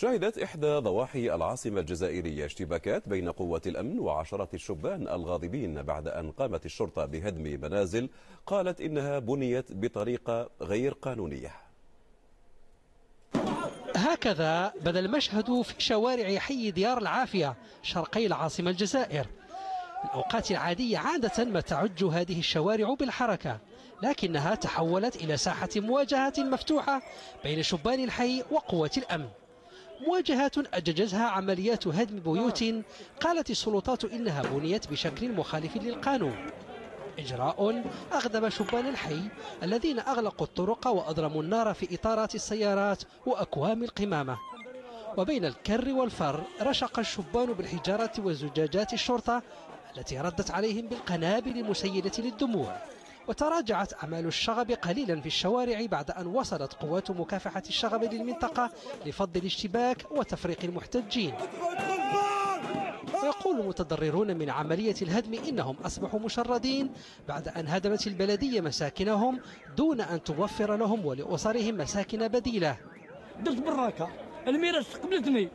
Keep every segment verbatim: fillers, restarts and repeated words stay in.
شهدت إحدى ضواحي العاصمة الجزائرية اشتباكات بين قوات الأمن وعشرات الشبان الغاضبين بعد أن قامت الشرطة بهدم منازل قالت إنها بنيت بطريقة غير قانونية. هكذا بدا المشهد في شوارع حي ديار العافية شرقي العاصمة الجزائر. في الأوقات العادية عادة ما تعج هذه الشوارع بالحركة، لكنها تحولت إلى ساحة مواجهة مفتوحة بين شبان الحي وقوات الأمن. مواجهة أججتها عمليات هدم بيوت قالت السلطات إنها بنيت بشكل مخالف للقانون، إجراء أغضب شبان الحي الذين أغلقوا الطرق وأضرموا النار في إطارات السيارات وأكوام القمامة. وبين الكر والفر رشق الشبان بالحجارة وزجاجات الشرطة التي ردت عليهم بالقنابل المسيلة للدموع. وتراجعت أعمال الشغب قليلا في الشوارع بعد أن وصلت قوات مكافحة الشغب للمنطقة لفض الاشتباك وتفريق المحتجين. ويقول المتضررون من عملية الهدم إنهم أصبحوا مشردين بعد أن هدمت البلدية مساكنهم دون أن توفر لهم ولأسرهم مساكن بديلة. درت براكة الميرة استقبلتني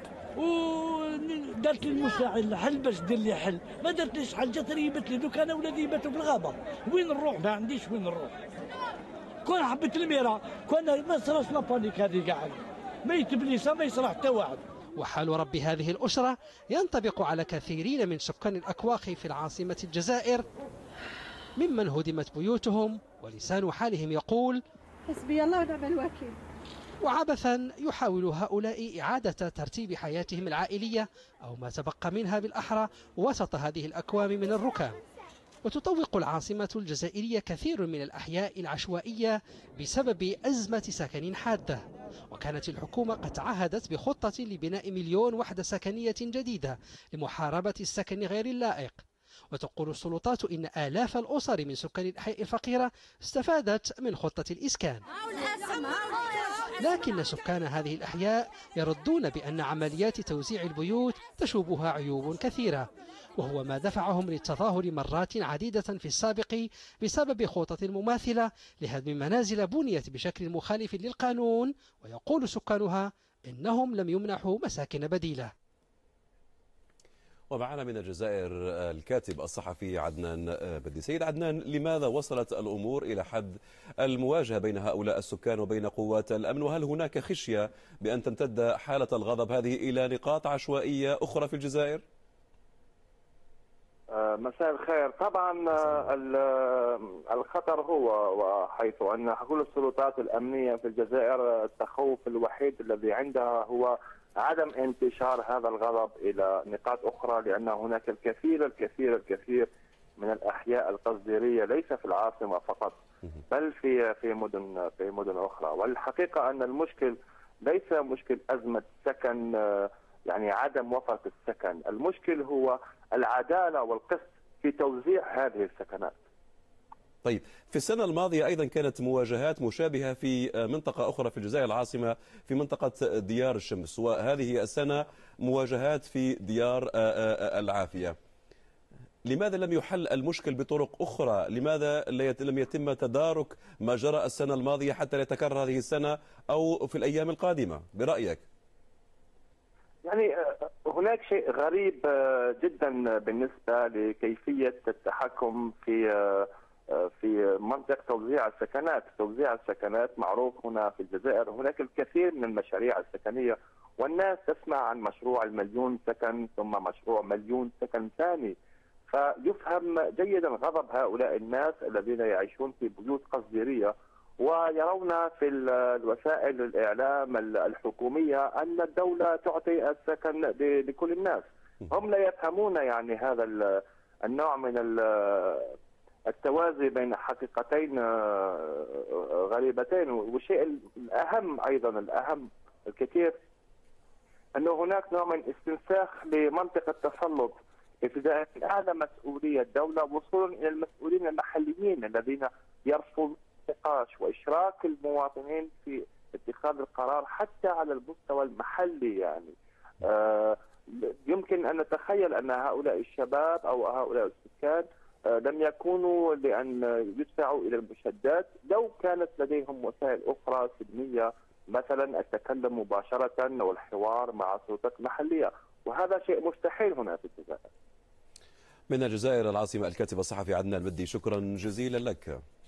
ودارت لي المساعد حل باش دير لي حل، ما درتليش حل، جات ريبت لي دوك انا ولادي يباتوا في الغابه، وين نروح؟ ما عنديش وين نروح. كون حبيت الميرة كون ما صراش لابانيك هذه كاع، ما يتبليسها ما يصرح حتى واحد. وحال رب هذه الأسرة ينطبق على كثيرين من سكان الأكواخ في العاصمة الجزائر ممن هدمت بيوتهم ولسان حالهم يقول حسبي الله ونعم الوكيل. وعبثا يحاول هؤلاء إعادة ترتيب حياتهم العائلية أو ما تبقى منها بالأحرى وسط هذه الأكوام من الركام. وتطوق العاصمة الجزائرية كثير من الأحياء العشوائية بسبب أزمة سكن حادة، وكانت الحكومة قد تعهدت بخطة لبناء مليون وحدة سكنية جديدة لمحاربة السكن غير اللائق. وتقول السلطات إن آلاف الأسر من سكان الأحياء الفقيرة استفادت من خطة الإسكان، لكن سكان هذه الأحياء يردون بأن عمليات توزيع البيوت تشوبها عيوب كثيرة، وهو ما دفعهم للتظاهر مرات عديدة في السابق بسبب خطط مماثلة لهدم منازل بنيت بشكل مخالف للقانون. ويقول سكانها إنهم لم يمنحوا مساكن بديلة. ومعنا من الجزائر الكاتب الصحفي عدنان بدي. سيد عدنان، لماذا وصلت الأمور إلى حد المواجهة بين هؤلاء السكان وبين قوات الأمن؟ وهل هناك خشية بأن تمتد حالة الغضب هذه إلى نقاط عشوائية أخرى في الجزائر؟ مساء الخير. طبعا الخطر هو وحيث أن كل السلطات الأمنية في الجزائر التخوف الوحيد الذي عندها هو عدم انتشار هذا الغضب إلى نقاط أخرى، لأن هناك الكثير الكثير الكثير من الأحياء القصديرية ليس في العاصمة فقط بل في في مدن في مدن أخرى. والحقيقة أن المشكل ليس مشكل أزمة سكن، يعني عدم وفرة السكن، المشكل هو العدالة والقسط في توزيع هذه السكنات. طيب، في السنة الماضية أيضا كانت مواجهات مشابهة في منطقة أخرى في الجزائر العاصمة في منطقة ديار الشمس، وهذه السنة مواجهات في ديار العافية. لماذا لم يحل المشكل بطرق أخرى؟ لماذا لم يتم تدارك ما جرى السنة الماضية حتى لا يتكرر هذه السنة أو في الأيام القادمة برأيك؟ يعني هناك شيء غريب جدا بالنسبة لكيفية التحكم في في منطقة توزيع السكنات. توزيع السكنات معروف هنا في الجزائر، هناك الكثير من المشاريع السكنية والناس تسمع عن مشروع المليون سكن ثم مشروع مليون سكن ثاني، فيفهم جيدا غضب هؤلاء الناس الذين يعيشون في بيوت قصديرية ويرون في الوسائل الإعلام الحكومية أن الدولة تعطي السكن لكل الناس. هم لا يفهمون يعني هذا النوع من التوازي بين حقيقتين غريبتين. والشيء الأهم أيضا الأهم الكثير أنه هناك نوع من استنساخ لمنطقة التسلط ابتداء من أعلى مسؤولية الدولة وصولا إلى المسؤولين المحليين الذين يرفضون النقاش وإشراك المواطنين في اتخاذ القرار حتى على المستوى المحلي. يعني آه يمكن أن نتخيل أن هؤلاء الشباب أو هؤلاء السكان آه لم يكونوا لأن يدفعوا إلى المشادات لو كانت لديهم وسائل أخرى سلمية مثلا التكلم مباشرة والحوار مع السلطات المحلية، وهذا شيء مستحيل هنا في الجزائر. من الجزائر العاصمة الكاتب الصحفي عدنان المدي، شكرا جزيلا لك.